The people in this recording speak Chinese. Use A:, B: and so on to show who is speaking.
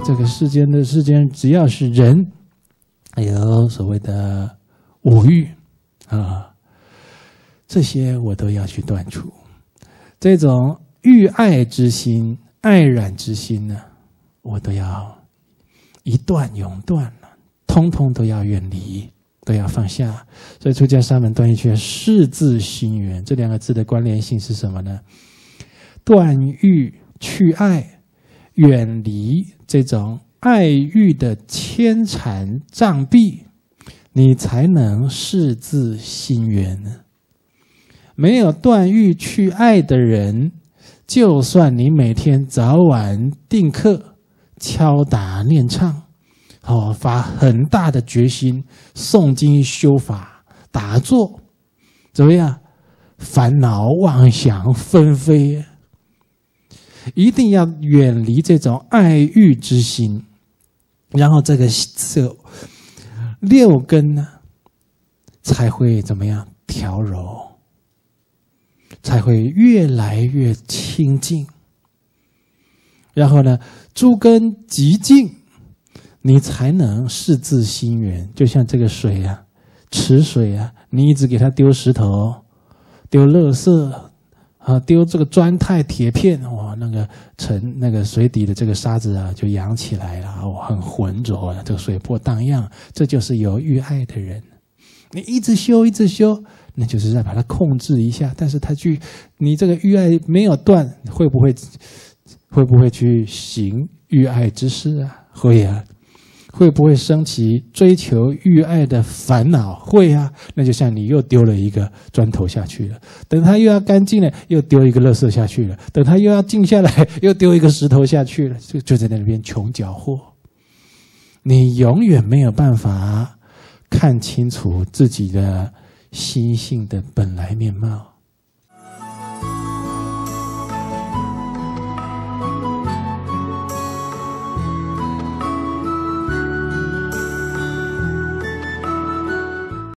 A: 这个世间只要是人，有所谓的五欲啊，这些我都要去断除。这种欲爱之心、爱染之心呢，我都要一断永断了，通通都要远离，都要放下。所以出家沙门断欲缺是自心源，这两个字的关联性是什么呢？断欲去爱，远离这种爱欲的牵缠障蔽，你才能是自心源。没有断欲去爱的人，就算你每天早晚定课、敲打念唱，发很大的决心，诵经修法、打坐，怎么样？烦恼妄想纷飞，一定要远离这种爱欲之心，然后这六根呢，才会怎么样？调柔，才会越来越清净。然后呢，诸根极净，你才能是自心源。就像这个水啊，池水啊，你一直给它丢石头、丢垃圾啊，丢这个砖块、铁片，哇，那个水底的这个沙子啊，就扬起来了，哇，很浑浊了，这个水波荡漾。这就是有欲爱的人，你一直修，一直修，那就是在把它控制一下。但是你这个欲爱没有断，会不会去行欲爱之事啊？会啊。会不会升起追求欲爱的烦恼？会啊，那就像你又丢了一个砖头下去了，等它又要干净了，又丢一个垃圾下去了，等它又要静下来，又丢一个石头下去了，就在那边穷搅和。你永远没有办法看清楚自己的心性的本来面貌。